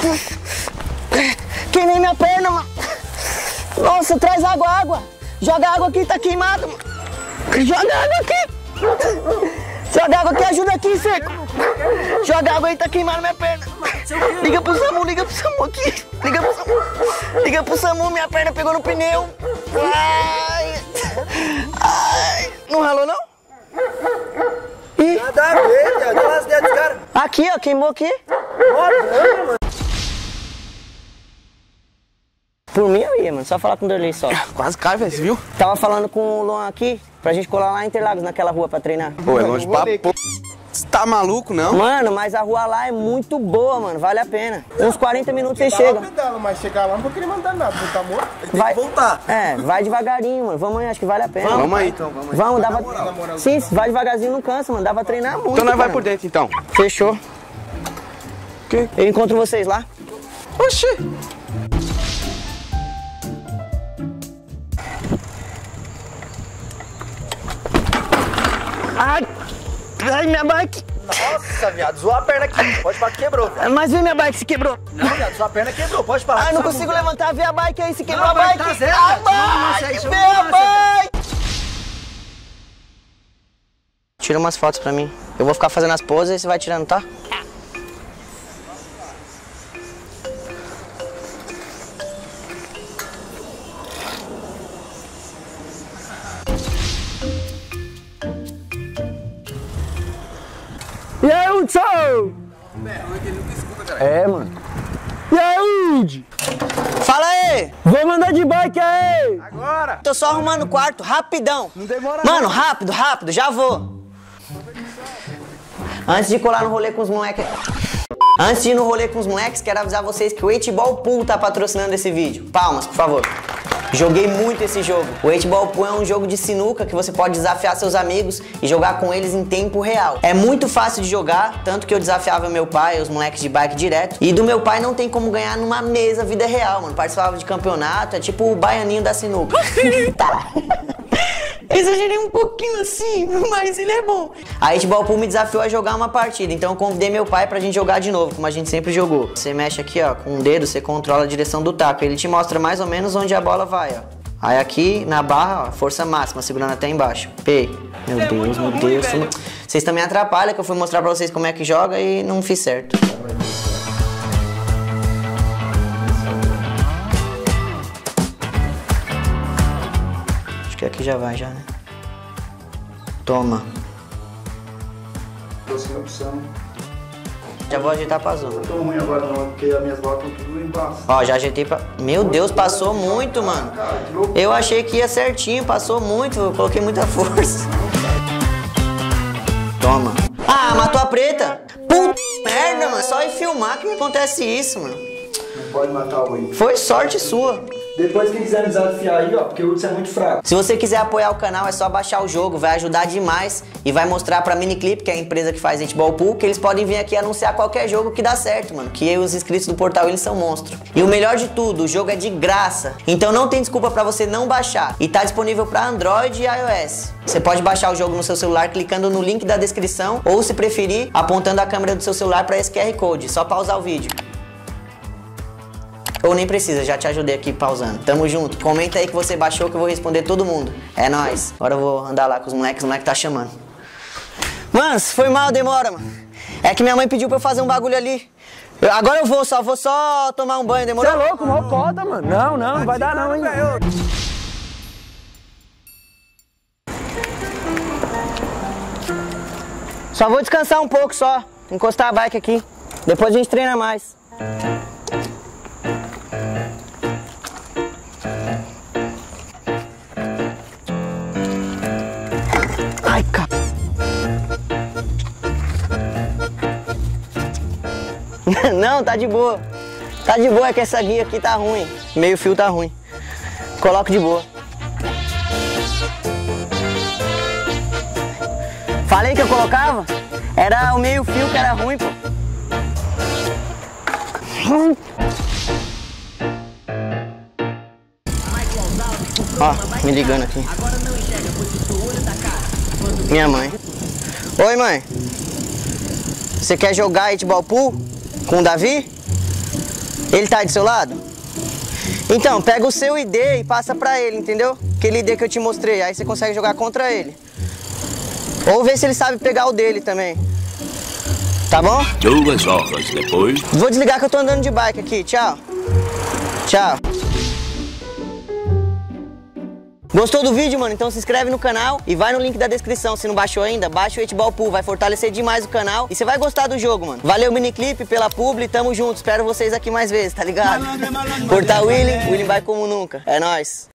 Queimei minha perna, mano. Nossa, traz água. Joga água aqui, tá queimado, mano. Joga água aqui. Joga água aqui, ajuda aqui, Seco. Joga água aí, tá queimando minha perna. Liga pro SAMU aqui. Liga pro SAMU, minha perna pegou no pneu. Ai. Não ralou, não? Ih. Nada a ver, Thiago. Dá umas ideias dos caras. Aqui, ó, queimou aqui. Mano. Por mim eu ia, mano. Só falar com o Derlei só. Quase cai, velho, você viu? Tava falando com o Luan aqui, pra gente colar lá em Interlagos, naquela rua pra treinar. Pô, é longe pra pô. Você tá maluco, não? Mano, mas a rua lá é muito boa, mano. Vale a pena. Uns 40 minutos você chega. Mas chegar lá não vou querer mandar nada, porque tá morto. Vai voltar. É, vai devagarinho, mano. Vamos aí, acho que vale a pena. Vamos aí. Então, vamos aí. Vamos, dá pra... Sim, vai devagarzinho, não cansa, mano. Dá pra treinar muito. Então nós vai mano. por dentro, então. Fechou. Que? Eu encontro vocês lá. Oxi. Ai, minha bike. Nossa, viado, zoou a perna aqui. Pode falar que quebrou. Mas minha bike se quebrou. Não, viado, sua perna quebrou. Pode falar. Ai, não consigo levantar, vê a bike aí, se quebrou Não, a bike. tá zero, A viado. bike, vê a bike. Tira umas fotos pra mim. Eu vou ficar fazendo as poses e você vai tirando, tá? E aí, Hudson? É, mano. E aí, Hud? Fala aí! Vamos andar de bike aí! Agora! Tô só arrumando o quarto, rapidão. Não demora Mano, rápido, já vou. Antes de colar no rolê com os moleques... Antes de ir no rolê com os moleques, quero avisar vocês que o 8ball Pool tá patrocinando esse vídeo. Palmas, por favor. Joguei muito esse jogo. O 8ball Pool é um jogo de sinuca que você pode desafiar seus amigos e jogar com eles em tempo real. É muito fácil de jogar, tanto que eu desafiava meu pai e os moleques de bike direto. E do meu pai não tem como ganhar numa mesa vida real, mano. Participava de campeonato, é tipo o baianinho da sinuca. Tá. Exagerei um pouquinho assim, mas ele é bom. A 8ball Pool me desafiou a jogar uma partida, então eu convidei meu pai pra gente jogar de novo, como a gente sempre jogou. Você mexe aqui, ó, com o dedo, você controla a direção do taco. Ele te mostra mais ou menos onde a bola vai, ó. Aí aqui na barra, ó, força máxima, segurando até embaixo. P. Meu Deus. Vocês também atrapalham, que eu fui mostrar pra vocês como é que joga e não fiz certo. Que aqui já vai, né? Toma. Tô sem opção. Já vou ajeitar pra zona. Não tô ruim agora não, porque as minhas botas estão tudo embaixo. Ó, já ajeitei pra... Meu Deus, passou muito, mano. Eu achei que ia certinho, passou muito, eu coloquei muita força. Toma. Ah, matou a preta. Puta merda, mano. Só ir filmar que acontece isso, mano. Não pode matar o 8. Foi sorte sua. Depois quem quiser me desafiar aí, ó, porque o Hudson é muito fraco. Se você quiser apoiar o canal, é só baixar o jogo, vai ajudar demais e vai mostrar pra Miniclip, que é a empresa que faz 8ball Pool, que eles podem vir aqui anunciar qualquer jogo que dá certo, mano, que os inscritos do portal, eles são monstros. E o melhor de tudo, o jogo é de graça, então não tem desculpa pra você não baixar. E tá disponível pra Android e iOS. Você pode baixar o jogo no seu celular clicando no link da descrição ou, se preferir, apontando a câmera do seu celular pra esse QR Code, só pausar o vídeo. Ou nem precisa, já te ajudei aqui pausando. Tamo junto. Comenta aí que você baixou que eu vou responder todo mundo. É nóis. Agora eu vou andar lá com os moleques tá chamando. Mano, se foi mal, demora, mano. É que minha mãe pediu pra eu fazer um bagulho ali. Agora eu vou só tomar um banho, demorou? Você é louco, mal cota, mano. Não vai dar não, hein. Só vou descansar um pouco só. Encostar a bike aqui. Depois a gente treina mais. Ai, cara. Não, tá de boa. Tá de boa, é que essa guia aqui tá ruim. Meio fio tá ruim. Coloco de boa. Falei que eu colocava? Era o meio fio que era ruim, pô. Ó, me ligando aqui. Minha mãe. Oi, mãe. Você quer jogar 8ball Pool com o Davi? Ele tá do seu lado? Então, pega o seu ID e passa pra ele, entendeu? Aquele ID que eu te mostrei, aí você consegue jogar contra ele. Ou ver se ele sabe pegar o dele também. Tá bom? 2 horas depois. Vou desligar que eu tô andando de bike aqui, tchau. Tchau. Gostou do vídeo, mano? Então se inscreve no canal e vai no link da descrição. Se não baixou ainda, baixa o 8ball Pool. Vai fortalecer demais o canal e você vai gostar do jogo, mano. Valeu, Miniclip, pela publi. Tamo junto. Espero vocês aqui mais vezes, tá ligado? Cortar o William vai como nunca. É nóis.